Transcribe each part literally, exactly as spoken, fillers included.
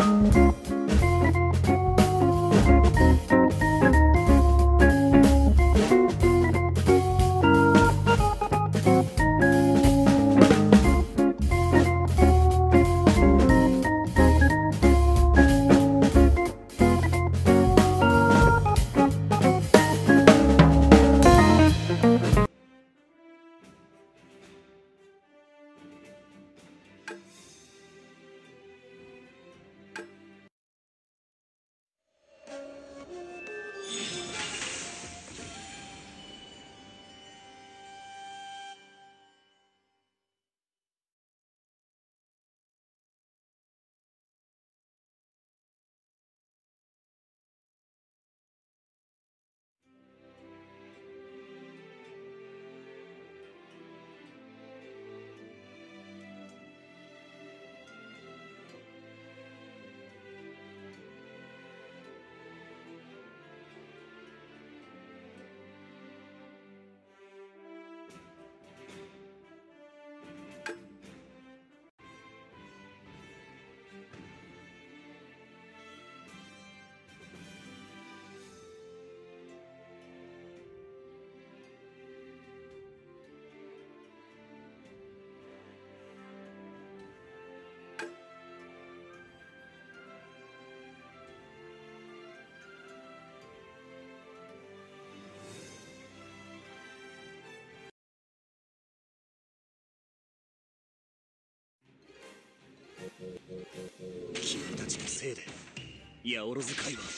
君たちのせいで八百万会は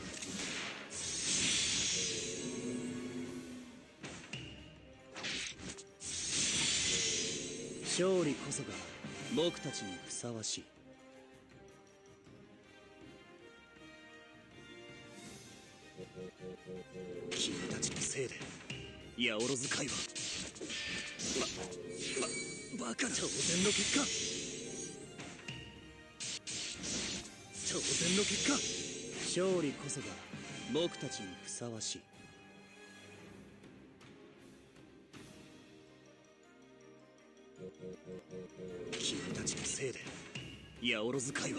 勝利こそが僕たちにふさわしい。君たちのせいで八百万会はば、ば、バカ当然の結果当然の結果勝利こそが僕たちにふさわしい。君たちのせいで八百万会は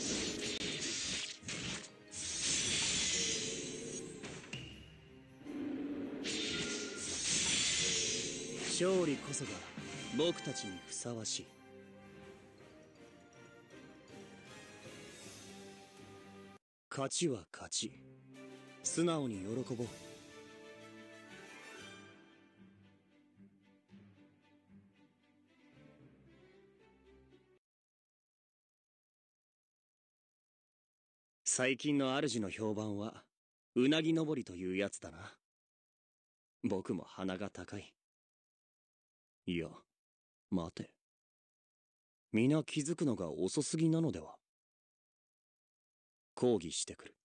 勝利こそが僕たちにふさわしい。勝ちは勝ち、素直に喜ぼう。最近の主の評判はうなぎ登りというやつだな。僕も鼻が高い。いや、待て。皆気づくのが遅すぎなのでは。抗議してくる。